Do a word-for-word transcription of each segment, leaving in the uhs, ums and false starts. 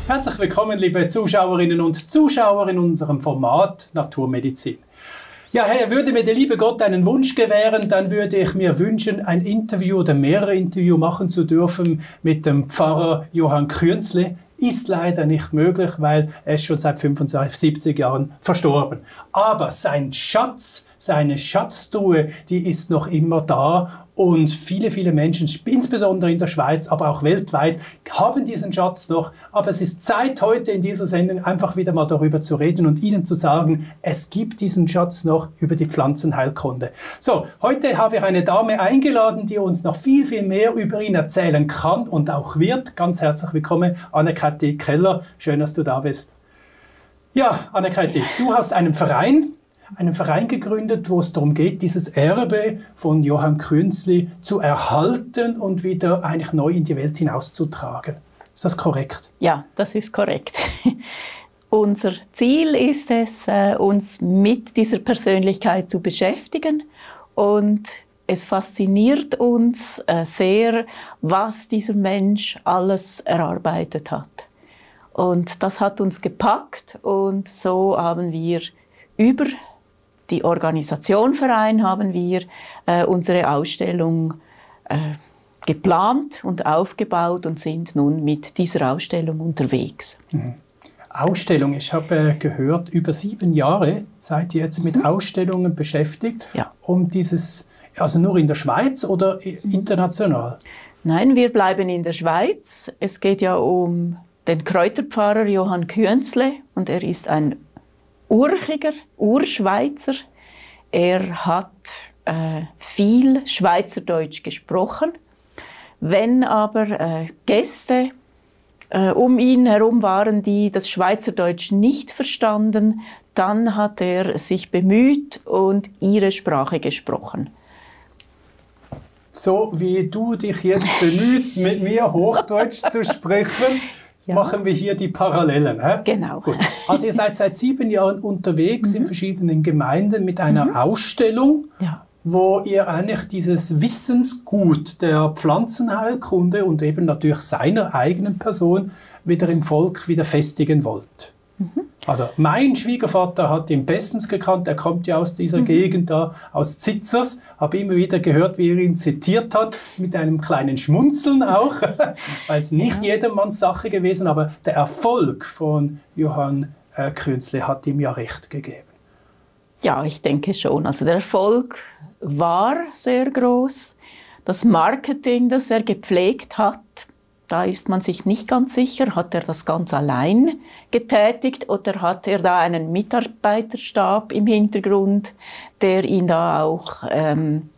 Herzlich willkommen, liebe Zuschauerinnen und Zuschauer in unserem Format Naturmedizin. Ja, Herr, würde mir der liebe Gott einen Wunsch gewähren, dann würde ich mir wünschen, ein Interview oder mehrere Interviews machen zu dürfen mit dem Pfarrer Johann Künzli. Ist leider nicht möglich, weil er ist schon seit fünfundsiebzig Jahren verstorben. Aber sein Schatz, seine Schatztruhe, die ist noch immer da. Und viele, viele Menschen, insbesondere in der Schweiz, aber auch weltweit, haben diesen Schatz noch. Aber es ist Zeit, heute in dieser Sendung einfach wieder mal darüber zu reden und Ihnen zu sagen, es gibt diesen Schatz noch über die Pflanzenheilkunde. So, heute habe ich eine Dame eingeladen, die uns noch viel, viel mehr über ihn erzählen kann und auch wird. Ganz herzlich willkommen, Anne-Kathi Keller. Schön, dass du da bist. Ja, Anne-Kathi, du hast einen Verein, einen Verein gegründet, wo es darum geht, dieses Erbe von Johann Künzli zu erhalten und wieder eigentlich neu in die Welt hinauszutragen. Ist das korrekt? Ja, das ist korrekt. Unser Ziel ist es, uns mit dieser Persönlichkeit zu beschäftigen, und es fasziniert uns sehr, was dieser Mensch alles erarbeitet hat. Und das hat uns gepackt, und so haben wir über die Organisation Verein haben wir äh, unsere Ausstellung äh, geplant und aufgebaut und sind nun mit dieser Ausstellung unterwegs. Mhm. Ausstellung, ich habe äh, gehört, über sieben Jahre seid ihr jetzt mit mhm. Ausstellungen beschäftigt. Ja. Um dieses, also nur in der Schweiz oder international? Nein, wir bleiben in der Schweiz. Es geht ja um den Kräuterpfarrer Johann Künzli, und er ist ein Urchiger, Urschweizer. Er hat äh, viel Schweizerdeutsch gesprochen. Wenn aber äh, Gäste äh, um ihn herum waren, die das Schweizerdeutsch nicht verstanden, dann hat er sich bemüht und ihre Sprache gesprochen. So wie du dich jetzt bemühst, mit mir Hochdeutsch zu sprechen, ja, machen wir hier die Parallelen. He? Genau. Gut. Also ihr seid seit sieben Jahren unterwegs mhm. in verschiedenen Gemeinden mit einer mhm. Ausstellung, ja, wo ihr eigentlich dieses Wissensgut der Pflanzenheilkunde und eben natürlich seiner eigenen Person wieder im Volk wieder festigen wollt. Mhm. Also mein Schwiegervater hat ihn bestens gekannt, er kommt ja aus dieser mhm. Gegend da, aus Zitzers, habe immer wieder gehört, wie er ihn zitiert hat, mit einem kleinen Schmunzeln auch, weil es nicht ja. jedermanns Sache gewesen, aber der Erfolg von Johann äh, Künzli hat ihm ja recht gegeben. Ja, ich denke schon. Also der Erfolg war sehr groß. Das Marketing, das er gepflegt hat, da ist man sich nicht ganz sicher, hat er das ganz allein getätigt oder hat er da einen Mitarbeiterstab im Hintergrund, der ihn da auch, ähm,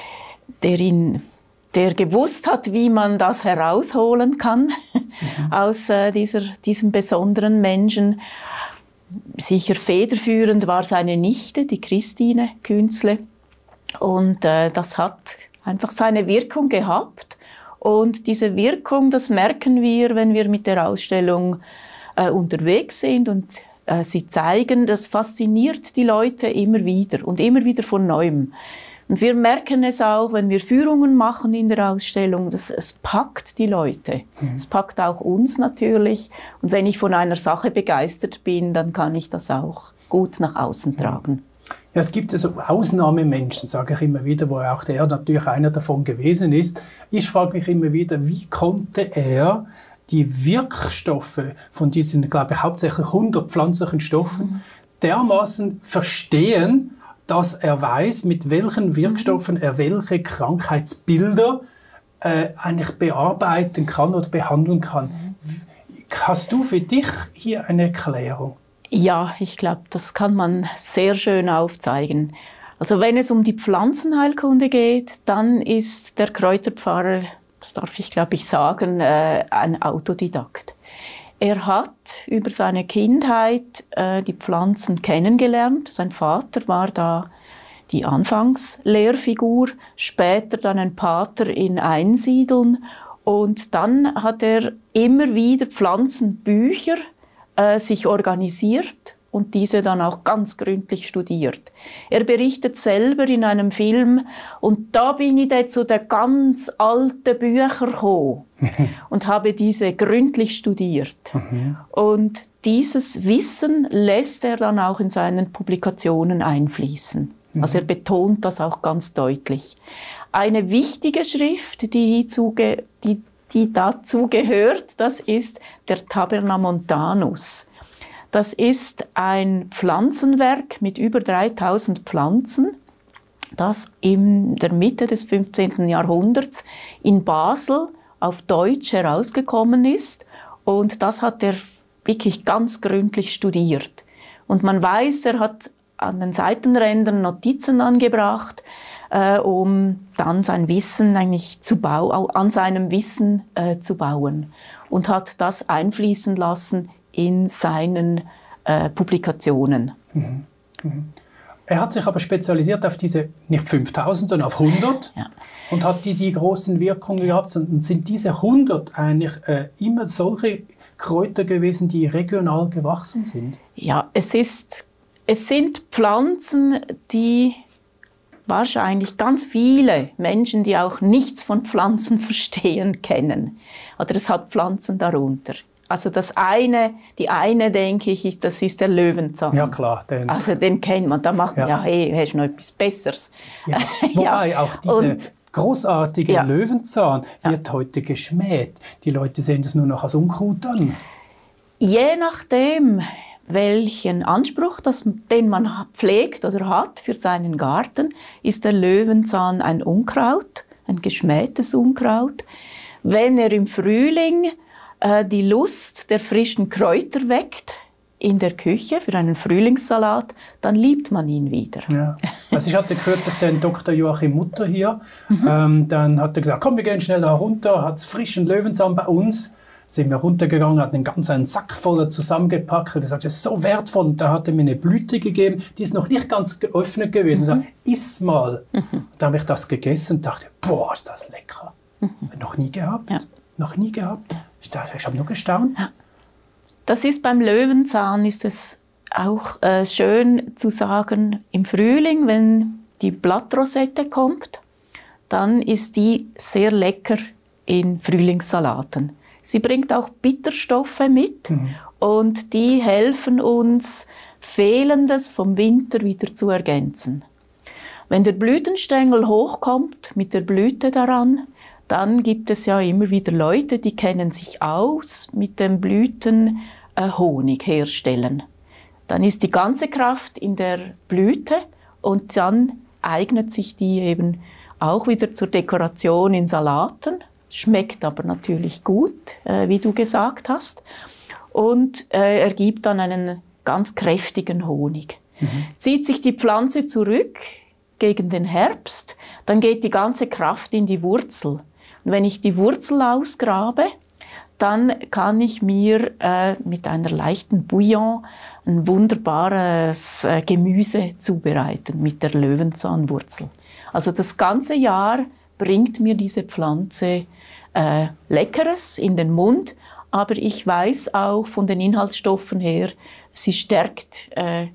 der ihn, der gewusst hat, wie man das herausholen kann mhm. aus äh, dieser, diesem besonderen Menschen. Sicher federführend war seine Nichte, die Christine Künzli, und äh, das hat einfach seine Wirkung gehabt. Und diese Wirkung, das merken wir, wenn wir mit der Ausstellung äh, unterwegs sind und äh, sie zeigen, das fasziniert die Leute immer wieder und immer wieder von Neuem. Und wir merken es auch, wenn wir Führungen machen in der Ausstellung, dass es packt die Leute. Mhm. Es packt auch uns natürlich. Und wenn ich von einer Sache begeistert bin, dann kann ich das auch gut nach außen tragen. Ja, es gibt also Ausnahmemenschen, sage ich immer wieder, wo auch der natürlich einer davon gewesen ist. Ich frage mich immer wieder, wie konnte er die Wirkstoffe von diesen, glaube ich, hauptsächlich hundert pflanzlichen Stoffen mhm. dermaßen verstehen, dass er weiß, mit welchen Wirkstoffen er welche Krankheitsbilder äh, eigentlich bearbeiten kann oder behandeln kann. Mhm. Hast du für dich hier eine Erklärung? Ja, ich glaube, das kann man sehr schön aufzeigen. Also wenn es um die Pflanzenheilkunde geht, dann ist der Kräuterpfarrer, das darf ich glaube ich sagen, äh, ein Autodidakt. Er hat über seine Kindheit äh, die Pflanzen kennengelernt. Sein Vater war da die Anfangslehrfigur, später dann ein Pater in Einsiedeln. Und dann hat er immer wieder Pflanzenbücher äh, sich organisiert und diese dann auch ganz gründlich studiert. Er berichtet selber in einem Film, und da bin ich dann zu den ganz alten Büchern gekommen und habe diese gründlich studiert. Mhm. Und dieses Wissen lässt er dann auch in seinen Publikationen einfließen. Mhm. Also er betont das auch ganz deutlich. Eine wichtige Schrift, die, zuge die, die dazu gehört, das ist der Tabernamontanus. Das ist ein Pflanzenwerk mit über dreitausend Pflanzen, das in der Mitte des fünfzehnten Jahrhunderts in Basel auf Deutsch herausgekommen ist. Und das hat er wirklich ganz gründlich studiert. Und man weiß, er hat an den Seitenrändern Notizen angebracht, äh, um dann sein Wissen eigentlich zu bauen, an seinem Wissen äh, zu bauen. Und hat das einfließen lassen in seinen äh, Publikationen. Mhm. Mhm. Er hat sich aber spezialisiert auf diese, nicht fünftausend, sondern auf hundert, ja. Und hat die, die großen Wirkungen gehabt. Und sind diese hundert eigentlich äh, immer solche Kräuter gewesen, die regional gewachsen sind? Ja, es, ist, es sind Pflanzen, die wahrscheinlich ganz viele Menschen, die auch nichts von Pflanzen verstehen, kennen. Oder es hat Pflanzen darunter. Also das eine, die eine, denke ich, ist, das ist der Löwenzahn. Ja, klar. Den, also den kennt man. Da macht man ja, ja hey, hast du noch etwas Besseres? Ja, wobei ja. auch diese Und, großartige ja. Löwenzahn wird ja. heute geschmäht. Die Leute sehen das nur noch als Unkraut an. Je nachdem, welchen Anspruch das, den man pflegt oder hat für seinen Garten, ist der Löwenzahn ein Unkraut, ein geschmähtes Unkraut. Wenn er im Frühling die Lust der frischen Kräuter weckt in der Küche für einen Frühlingssalat, dann liebt man ihn wieder. Ja. Also ich hatte kürzlich den Doktor Joachim Mutter hier. Mhm. Ähm, dann hat er gesagt, komm, wir gehen schnell da runter, hat frischen Löwenzahn bei uns. Sind wir runtergegangen, hat einen ganzen Sack voller zusammengepackt und gesagt, das ist so wertvoll. Und da hat er mir eine Blüte gegeben, die ist noch nicht ganz geöffnet gewesen. Mhm. Und sagt, iss mal. Mhm. Da habe ich das gegessen und dachte, boah, ist das lecker. Mhm. Noch nie gehabt. Ja. Noch nie gehabt. Ich, ich habe nur gestaunt. Ja. Das ist beim Löwenzahn ist es auch äh, schön zu sagen, im Frühling, wenn die Blattrosette kommt, dann ist die sehr lecker in Frühlingssalaten. Sie bringt auch Bitterstoffe mit mhm. und die helfen uns, Fehlendes vom Winter wieder zu ergänzen. Wenn der Blütenstängel hochkommt mit der Blüte daran, dann gibt es ja immer wieder Leute, die kennen sich aus mit dem Blüten äh, Honig herstellen. Dann ist die ganze Kraft in der Blüte und dann eignet sich die eben auch wieder zur Dekoration in Salaten. Schmeckt aber natürlich gut, äh, wie du gesagt hast. Und äh, ergibt dann einen ganz kräftigen Honig. Mhm. Zieht sich die Pflanze zurück gegen den Herbst, dann geht die ganze Kraft in die Wurzel. Und wenn ich die Wurzel ausgrabe, dann kann ich mir äh, mit einer leichten Bouillon ein wunderbares äh, Gemüse zubereiten mit der Löwenzahnwurzel. Also das ganze Jahr bringt mir diese Pflanze äh, Leckeres in den Mund, aber ich weiß auch von den Inhaltsstoffen her, sie stärkt äh,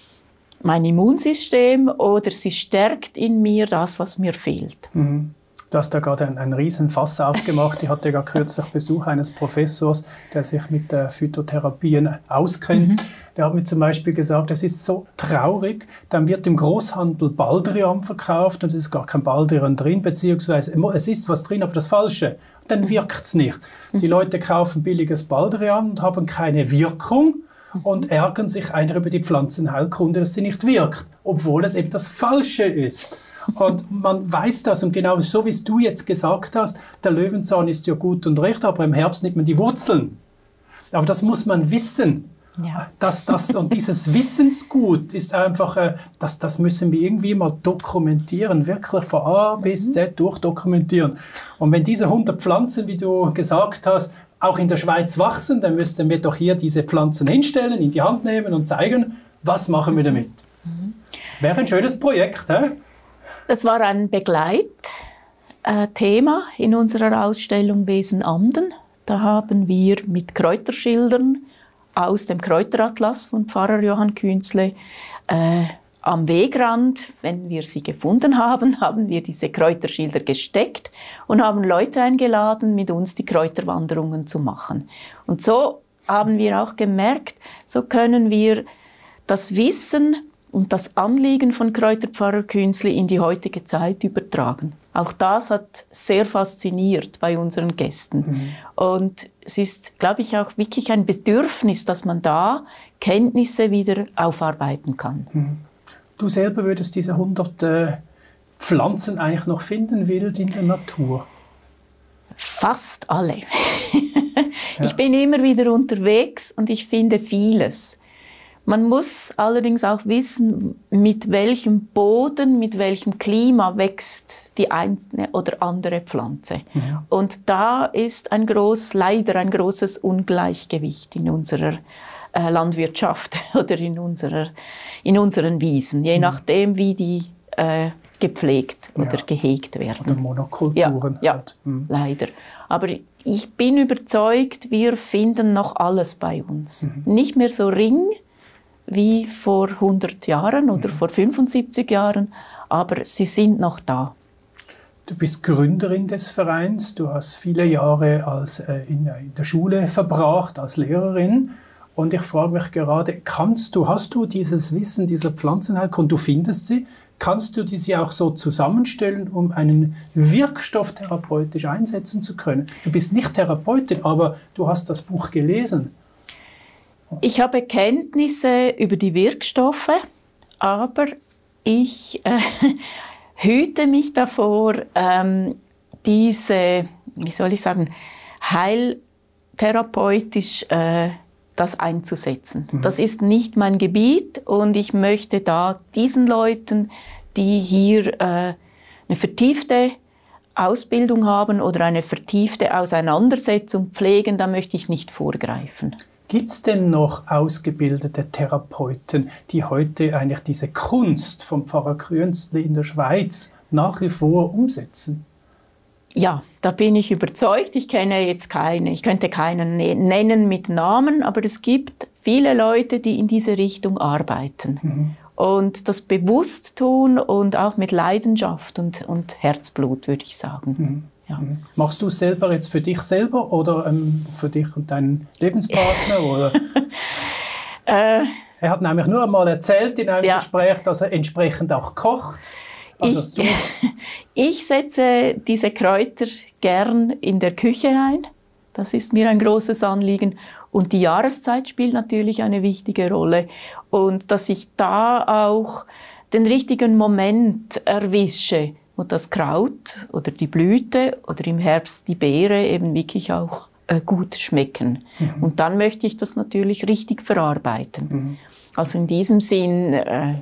mein Immunsystem oder sie stärkt in mir das, was mir fehlt. Mhm. Du hast da gerade ein, ein riesen Fass aufgemacht. Ich hatte gerade kürzlich Besuch eines Professors, der sich mit äh, Phytotherapien auskennt. Mhm. Der hat mir zum Beispiel gesagt, es ist so traurig, dann wird im Großhandel Baldrian verkauft und es ist gar kein Baldrian drin, beziehungsweise es ist was drin, aber das Falsche. Dann wirkt es nicht. Mhm. Die Leute kaufen billiges Baldrian und haben keine Wirkung und ärgern sich einer über die Pflanzenheilkunde, dass sie nicht wirkt, obwohl es eben das Falsche ist. Und man weiß das und genau so, wie es du jetzt gesagt hast, der Löwenzahn ist ja gut und recht, aber im Herbst nimmt man die Wurzeln. Aber das muss man wissen. Ja. Das, das, und dieses Wissensgut ist einfach, äh, das, das müssen wir irgendwie mal dokumentieren, wirklich von A bis Z durchdokumentieren. Und wenn diese hundert Pflanzen, wie du gesagt hast, auch in der Schweiz wachsen, dann müssten wir doch hier diese Pflanzen hinstellen, in die Hand nehmen und zeigen, was machen wir damit. Mhm. Wäre ein schönes Projekt, hä? Das war ein Begleitthema in unserer Ausstellung Wesen Amden. Da haben wir mit Kräuterschildern aus dem Kräuteratlas von Pfarrer Johann Künzle. Äh, am Wegrand, wenn wir sie gefunden haben, haben wir diese Kräuterschilder gesteckt und haben Leute eingeladen, mit uns die Kräuterwanderungen zu machen. Und so haben wir auch gemerkt, so können wir das Wissen und das Anliegen von Kräuterpfarrer Künzle in die heutige Zeit übertragen. Auch das hat sehr fasziniert bei unseren Gästen. Mhm. Und es ist, glaube ich, auch wirklich ein Bedürfnis, dass man da Kenntnisse wieder aufarbeiten kann. Mhm. Du selber würdest diese hundert äh, Pflanzen eigentlich noch finden, wild in der Natur? Fast alle. Ja. Ich bin immer wieder unterwegs und ich finde vieles. Man muss allerdings auch wissen, mit welchem Boden, mit welchem Klima wächst die eine oder andere Pflanze. Mhm. Und da ist ein groß, leider ein großes Ungleichgewicht in unserer äh, Landwirtschaft oder in, unserer, in unseren Wiesen, je mhm. nachdem, wie die äh, gepflegt ja. oder gehegt werden. Oder Monokulturen. Ja, halt. ja mhm. leider. Aber ich bin überzeugt, wir finden noch alles bei uns. Mhm. Nicht mehr so ring wie vor hundert Jahren oder mhm. vor fünfundsiebzig Jahren, aber sie sind noch da. Du bist Gründerin des Vereins, du hast viele Jahre als, äh, in, in der Schule verbracht als Lehrerin und ich frage mich gerade, kannst du, hast du dieses Wissen dieser Pflanzenheilkunde, du findest sie, kannst du diese auch so zusammenstellen, um einen Wirkstoff therapeutisch einsetzen zu können? Du bist nicht Therapeutin, aber du hast das Buch gelesen. Ich habe Kenntnisse über die Wirkstoffe, aber ich äh, hüte mich davor, ähm, diese, wie soll ich sagen, heiltherapeutisch äh, das einzusetzen. Mhm. Das ist nicht mein Gebiet und ich möchte da diesen Leuten, die hier äh, eine vertiefte Ausbildung haben oder eine vertiefte Auseinandersetzung pflegen, da möchte ich nicht vorgreifen. Gibt es denn noch ausgebildete Therapeuten, die heute eigentlich diese Kunst vom Pfarrer Künzle in der Schweiz nach wie vor umsetzen? Ja, da bin ich überzeugt. Ich kenne jetzt keine, ich könnte keinen nennen mit Namen, aber es gibt viele Leute, die in diese Richtung arbeiten. Mhm. Und das bewusst tun und auch mit Leidenschaft und, und Herzblut, würde ich sagen. Mhm. Ja. Machst du es selber jetzt für dich selber oder ähm, für dich und deinen Lebenspartner? Oder? äh, er hat nämlich nur einmal erzählt in einem ja. Gespräch, dass er entsprechend auch kocht. Also ich, ich setze diese Kräuter gern in der Küche ein. Das ist mir ein großes Anliegen. Und die Jahreszeit spielt natürlich eine wichtige Rolle. Und dass ich da auch den richtigen Moment erwische, und das Kraut oder die Blüte oder im Herbst die Beere eben wirklich auch äh, gut schmecken. Mhm. Und dann möchte ich das natürlich richtig verarbeiten. Mhm. Also in diesem Sinn äh,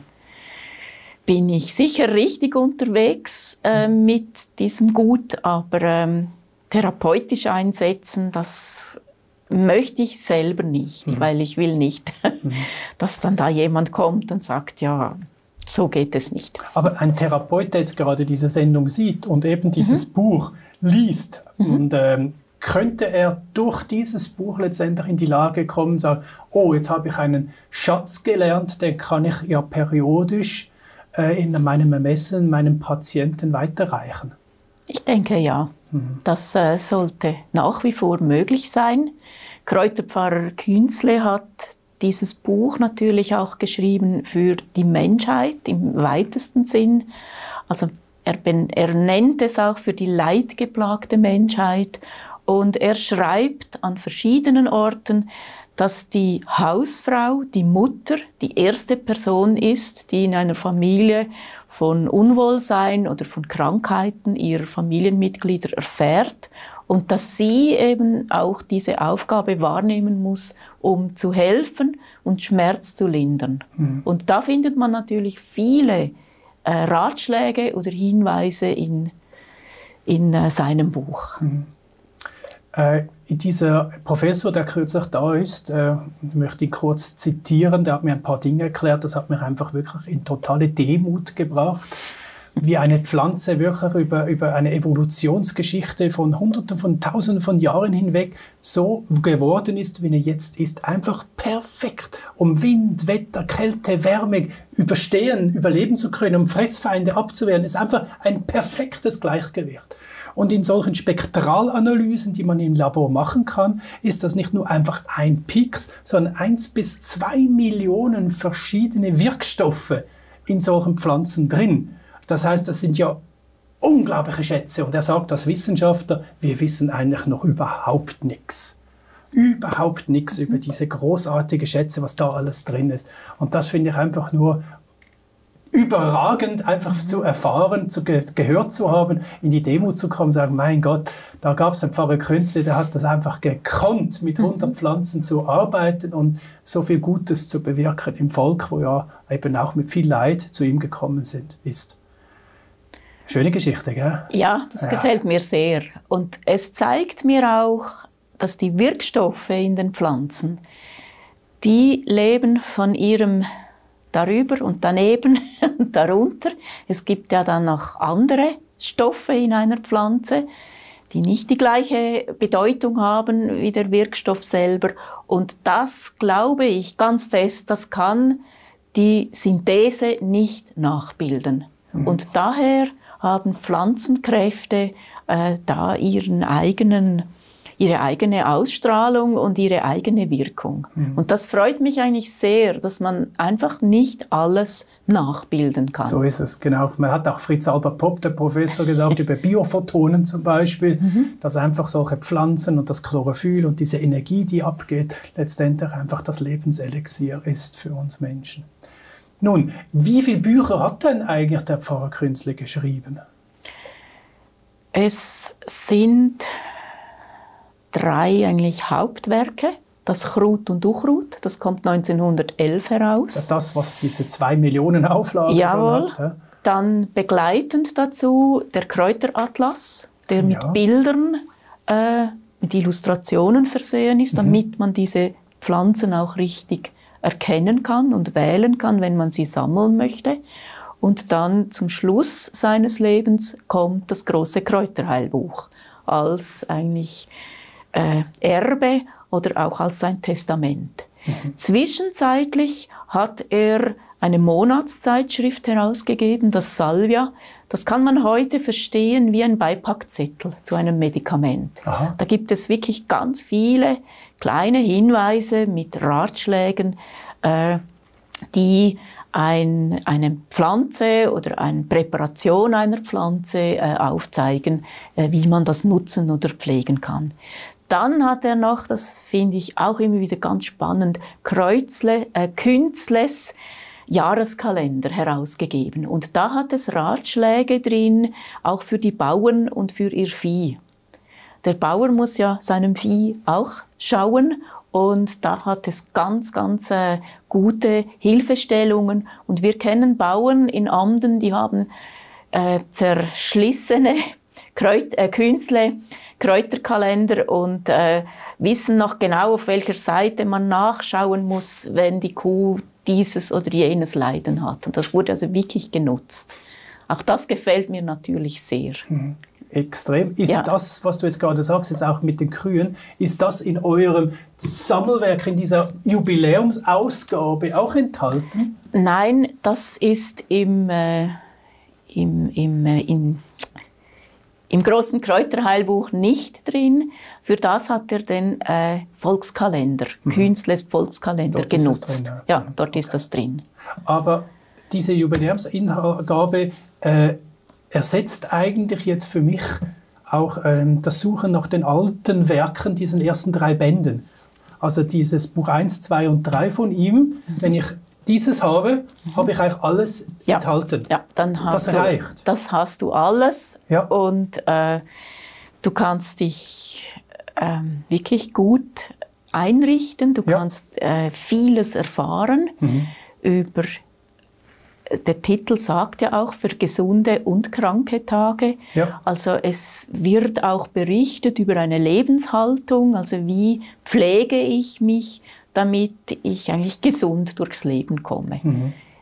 bin ich sicher richtig unterwegs äh, mit diesem Gut, aber ähm, therapeutisch einsetzen, das möchte ich selber nicht, mhm. weil ich will nicht, mhm. dass dann da jemand kommt und sagt, ja, so geht es nicht. Aber ein Therapeut, der jetzt gerade diese Sendung sieht und eben dieses mhm. Buch liest, mhm. und, ähm, könnte er durch dieses Buch letztendlich in die Lage kommen und sagen, oh, jetzt habe ich einen Schatz gelernt, den kann ich ja periodisch äh, in meinem Ermessen meinem Patienten weiterreichen? Ich denke ja, mhm. das äh, sollte nach wie vor möglich sein. Kräuterpfarrer Künzle hat dieses Buch natürlich auch geschrieben für die Menschheit im weitesten Sinn. Also er, er nennt es auch für die leidgeplagte Menschheit. Und er schreibt an verschiedenen Orten, dass die Hausfrau, die Mutter, die erste Person ist, die in einer Familie von Unwohlsein oder von Krankheiten ihrer Familienmitglieder erfährt. Und dass sie eben auch diese Aufgabe wahrnehmen muss, um zu helfen und Schmerz zu lindern. Mhm. Und da findet man natürlich viele äh, Ratschläge oder Hinweise in, in äh, seinem Buch. Mhm. Äh, dieser Professor, der kürzlich da ist, äh, ich möchte ihn kurz zitieren, der hat mir ein paar Dinge erklärt, das hat mich einfach wirklich in totale Demut gebracht. wie eine Pflanze wirklich über, über eine Evolutionsgeschichte von Hunderten von Tausenden von Jahren hinweg so geworden ist, wie er jetzt ist. Einfach perfekt, um Wind, Wetter, Kälte, Wärme überstehen, überleben zu können, um Fressfeinde abzuwehren. Es ist einfach ein perfektes Gleichgewicht. Und in solchen Spektralanalysen, die man im Labor machen kann, ist das nicht nur einfach ein Pix, sondern eins bis zwei Millionen verschiedene Wirkstoffe in solchen Pflanzen drin. Das heißt, das sind ja unglaubliche Schätze. Und er sagt als Wissenschaftler, wir wissen eigentlich noch überhaupt nichts. Überhaupt nichts über diese großartigen Schätze, was da alles drin ist. Und das finde ich einfach nur überragend, einfach zu erfahren, zu ge gehört zu haben, in die Demo zu kommen, sagen, mein Gott, da gab es einen Pfarrer Künzle, der hat das einfach gekonnt, mit hundert Pflanzen zu arbeiten und so viel Gutes zu bewirken im Volk, wo ja eben auch mit viel Leid zu ihm gekommen sind, ist. Schöne Geschichte, gell? Ja, das ja. gefällt mir sehr. Und es zeigt mir auch, dass die Wirkstoffe in den Pflanzen, die leben von ihrem darüber und daneben und darunter. Es gibt ja dann noch andere Stoffe in einer Pflanze, die nicht die gleiche Bedeutung haben wie der Wirkstoff selber. Und das glaube ich ganz fest, das kann die Synthese nicht nachbilden. Mhm. Und daher haben Pflanzenkräfte äh, da ihren eigenen ihre eigene Ausstrahlung und ihre eigene Wirkung. Mhm. Und das freut mich eigentlich sehr, dass man einfach nicht alles nachbilden kann. So ist es, genau. Man hat auch Fritz Albert Popp, der Professor, gesagt, über Biophotonen zum Beispiel, mhm. dass einfach solche Pflanzen und das Chlorophyll und diese Energie, die abgeht, letztendlich einfach das Lebenselixier ist für uns Menschen. Nun, wie viele Bücher hat denn eigentlich der Pfarrer Künzle geschrieben? Es sind drei eigentlich Hauptwerke. Das Chrut und Uchrut, das kommt neunzehnhundertelf heraus. Das ist das, was diese zwei Millionen Auflagen Jawohl. Schon hat. Ja? Dann begleitend dazu der Kräuteratlas, der ja. mit Bildern, äh, mit Illustrationen versehen ist, damit mhm. man diese Pflanzen auch richtig erkennen kann und wählen kann, wenn man sie sammeln möchte. Und dann zum Schluss seines Lebens kommt das große Kräuterheilbuch als eigentlich Äh, Erbe oder auch als sein Testament. Mhm. Zwischenzeitlich hat er eine Monatszeitschrift herausgegeben, das Salvia. Das kann man heute verstehen wie ein Beipackzettel zu einem Medikament. Aha. Da gibt es wirklich ganz viele kleine Hinweise mit Ratschlägen, äh, die ein, eine Pflanze oder eine Präparation einer Pflanze äh, aufzeigen, äh, wie man das nutzen oder pflegen kann. Dann hat er noch, das finde ich auch immer wieder ganz spannend, Kreuzle, äh, Künzles Jahreskalender herausgegeben. Und da hat es Ratschläge drin, auch für die Bauern und für ihr Vieh. Der Bauer muss ja seinem Vieh auch schauen. Und da hat es ganz, ganz äh, gute Hilfestellungen. Und wir kennen Bauern in Amden, die haben äh, zerschlissene Kräut äh, Künzle, Kräuterkalender und äh, wissen noch genau, auf welcher Seite man nachschauen muss, wenn die Kuh dieses oder jenes Leiden hat. Und das wurde also wirklich genutzt. Auch das gefällt mir natürlich sehr. Mhm. Extrem. Ist ja. das, was du jetzt gerade sagst, jetzt auch mit den Kühen, ist das in eurem Sammelwerk, in dieser Jubiläumsausgabe auch enthalten? Nein, das ist im, äh, im, im, äh, in, im großen Kräuterheilbuch nicht drin. Für das hat er den äh, Volkskalender, mhm. Künzles Volkskalender dort genutzt. Drin, ja. ja, dort okay. ist das drin. Aber diese Jubiläumsausgabe äh, ersetzt eigentlich jetzt für mich auch ähm, das Suchen nach den alten Werken, diesen ersten drei Bänden. Also dieses Buch eins, zwei und drei von ihm, mhm. wenn ich dieses habe, mhm. habe ich eigentlich alles ja. enthalten. Ja, dann hast das du, reicht. Das hast du alles ja. und äh, du kannst dich äh, wirklich gut einrichten, du ja. kannst äh, vieles erfahren mhm. über. Der Titel sagt ja auch für gesunde und kranke Tage. Ja. Also es wird auch berichtet über eine Lebenshaltung, also wie pflege ich mich, damit ich eigentlich gesund durchs Leben komme. Mhm.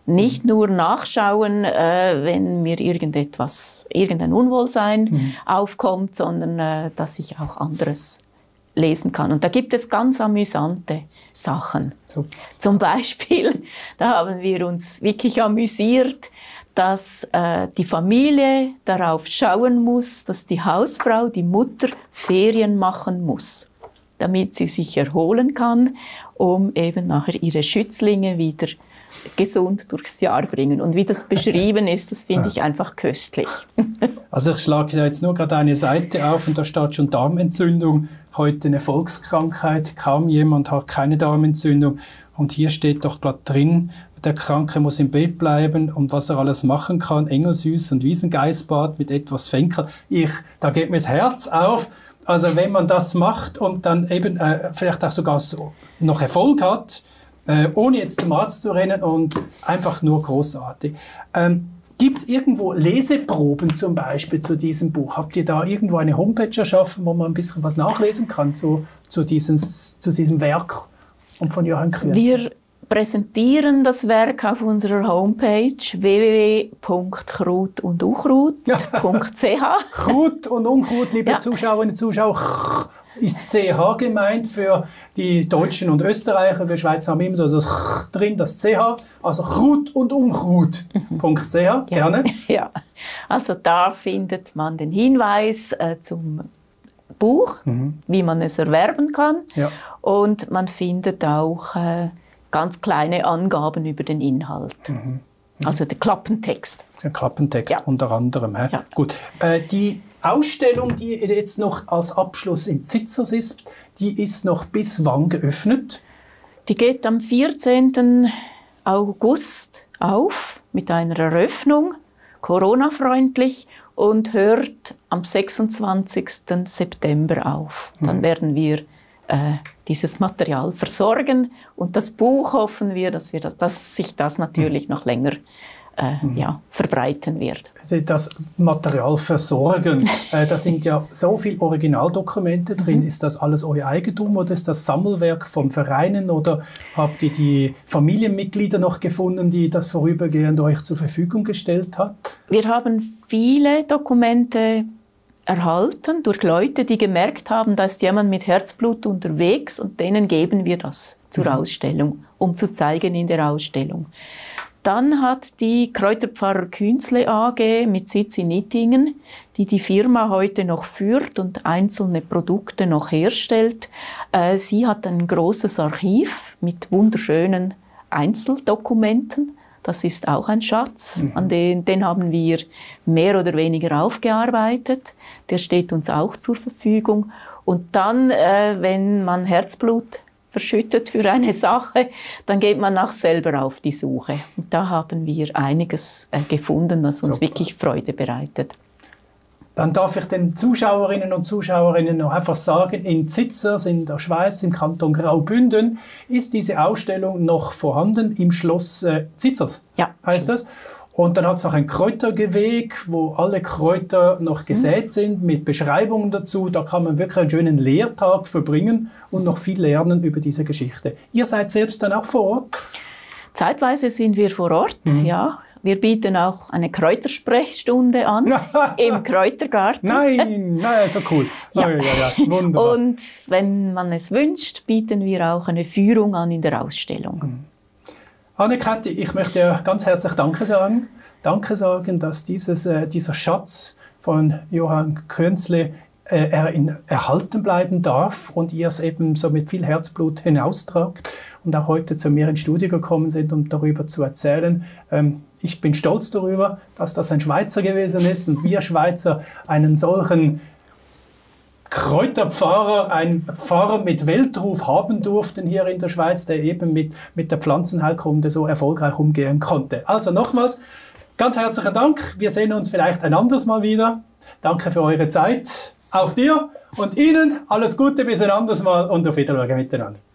Nicht nur nachschauen, äh, wenn mir irgendetwas, irgendein Unwohlsein mhm. aufkommt, sondern äh, dass ich auch anderes lesen kann. Und da gibt es ganz amüsante Sachen. So. Zum Beispiel, da haben wir uns wirklich amüsiert, dass äh, die Familie darauf schauen muss, dass die Hausfrau, die Mutter, Ferien machen muss, damit sie sich erholen kann, um eben nachher ihre Schützlinge wieder gesund durchs Jahr bringen. Und wie das beschrieben ist, das finde ich einfach köstlich. Also ich schlage ja jetzt nur gerade eine Seite auf und da steht schon Darmentzündung, heute eine Volkskrankheit, kaum jemand hat keine Darmentzündung. Und hier steht doch gerade drin, der Kranke muss im Bett bleiben und was er alles machen kann, Engelsüß und Wiesengeißbad mit etwas Fenkel. Ich, da geht mir das Herz auf. Also wenn man das macht und dann eben äh, vielleicht auch sogar so noch Erfolg hat, äh, ohne jetzt zum Arzt zu rennen und einfach nur großartig. Ähm, Gibt es irgendwo Leseproben zum Beispiel zu diesem Buch? Habt ihr da irgendwo eine Homepage erschaffen, wo man ein bisschen was nachlesen kann zu, zu, dieses, zu diesem Werk und von Johann Künzle? Wir präsentieren das Werk auf unserer Homepage w w w punkt krut und unkrut punkt c h. Krut und Unkrut, liebe ja. Zuschauerinnen und Zuschauer, ist C H gemeint für die Deutschen und Österreicher. Wir Schweizer haben immer so das drin, das C H. Also Krut und Unkrut punkt c h. Gerne. Ja, also da findet man den Hinweis äh, zum Buch, mhm. wie man es erwerben kann. Ja. Und man findet auch äh, ganz kleine Angaben über den Inhalt. Mhm. Also der Klappentext. Der Klappentext ja. unter anderem. He? Ja. Gut. Äh, die Ausstellung, die jetzt noch als Abschluss in Zitzers ist, die ist noch bis wann geöffnet? Die geht am vierzehnten August auf mit einer Eröffnung, Corona-freundlich, und hört am sechsundzwanzigsten September auf. Dann mhm. werden wir äh, dieses Material versorgen und das Buch hoffen wir, dass, wir das, dass sich das natürlich mhm. noch länger Äh, mhm. ja, verbreiten wird. Das Material versorgen, äh, da sind ja so viele Originaldokumente drin. Mhm. Ist das alles euer Eigentum oder ist das Sammelwerk von Vereinen oder habt ihr die Familienmitglieder noch gefunden, die das vorübergehend euch zur Verfügung gestellt hat? Wir haben viele Dokumente erhalten durch Leute, die gemerkt haben, da ist jemand mit Herzblut unterwegs und denen geben wir das zur mhm. Ausstellung, um zu zeigen in der Ausstellung. Dann hat die Kräuterpfarrer Künzle A G mit Sitz in Ittingen, die die Firma heute noch führt und einzelne Produkte noch herstellt, äh, sie hat ein großes Archiv mit wunderschönen Einzeldokumenten. Das ist auch ein Schatz, mhm. an den, den haben wir mehr oder weniger aufgearbeitet. Der steht uns auch zur Verfügung. Und dann, äh, wenn man Herzblut verschüttet für eine Sache, dann geht man auch selber auf die Suche. Und da haben wir einiges äh, gefunden, das uns Super. wirklich Freude bereitet. Dann darf ich den Zuschauerinnen und Zuschauerinnen noch einfach sagen, in Zitzers, in der Schweiz, im Kanton Graubünden, ist diese Ausstellung noch vorhanden im Schloss äh, Zitzers, ja. heißt das. Und dann hat es noch ein Kräutergeweg, wo alle Kräuter noch gesät mhm. sind, mit Beschreibungen dazu. Da kann man wirklich einen schönen Lehrtag verbringen und noch viel lernen über diese Geschichte. Ihr seid selbst dann auch vor Ort? Zeitweise sind wir vor Ort, mhm. ja. Wir bieten auch eine Kräutersprechstunde an im Kräutergarten. Nein, nein, so cool. Ja. Ja, ja, ja. Wunderbar. Und wenn man es wünscht, bieten wir auch eine Führung an in der Ausstellung. Mhm. Anne-Kathi, ich möchte dir ganz herzlich Danke sagen. Danke sagen, dass dieses, äh, dieser Schatz von Johann Künzle äh, er in, erhalten bleiben darf und ihr es eben so mit viel Herzblut hinaustragt und auch heute zu mir ins Studio gekommen sind, um darüber zu erzählen. Ähm, ich bin stolz darüber, dass das ein Schweizer gewesen ist und wir Schweizer einen solchen Kräuterpfarrer, ein Pfarrer mit Weltruf haben durften hier in der Schweiz, der eben mit, mit der Pflanzenheilkunde so erfolgreich umgehen konnte. Also nochmals, ganz herzlichen Dank. Wir sehen uns vielleicht ein anderes Mal wieder. Danke für eure Zeit. Auch dir und Ihnen alles Gute bis ein anderes Mal und auf Wiedersehen miteinander.